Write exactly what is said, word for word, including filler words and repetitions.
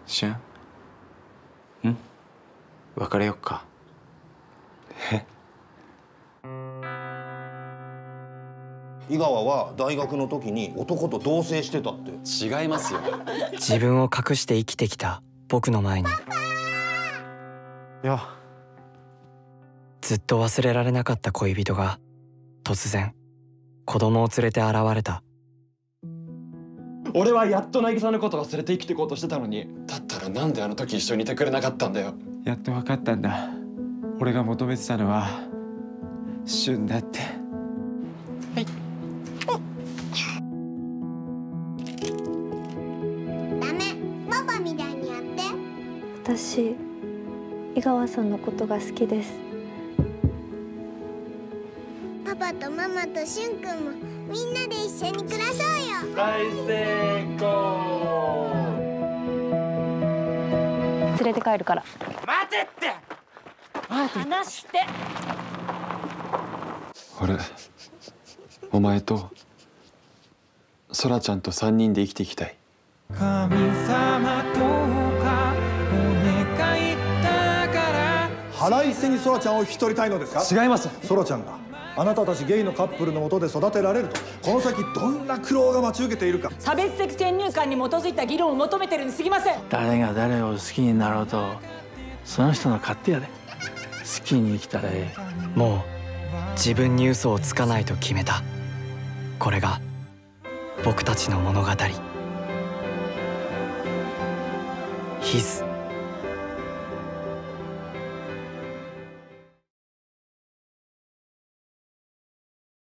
しゅん。ん？別れよっか。 え？井川は大学の時に男と同棲してたって。 違いますよ。 自分を隠して生きてきた僕の前に、 いや、 ずっと忘れられなかった恋人が突然子供を連れて現れた。 俺はやっと渚のこと忘れて生きていこうとしてたのに、だったらなんであの時一緒にいてくれなかったんだよ。 やっと分かったんだ。俺が求めてたのは旬だって。はい。 ダメ、パパみたいにやって。 私、井川さんのことが好きです。 パパとママとしゅんくんもみんなで一緒に暮らそうよ。 大成功。 連れて帰るから。 待てって。 話して。 俺、お前と空ちゃんと三人で生きていきたい。 神様とかお願いだから。 腹いせに空ちゃんを引き取りたいのですか？ 違います。 空ちゃんがあなたたちゲイのカップルの下で育てられると、この先どんな苦労が待ち受けているか。 差別的先入観に基づいた議論を求めてるに過ぎません。 誰が誰を好きになろうとその人の勝手やで。好きに生きたらええ。 もう自分に嘘をつかないと決めた。これが僕たちの物語。His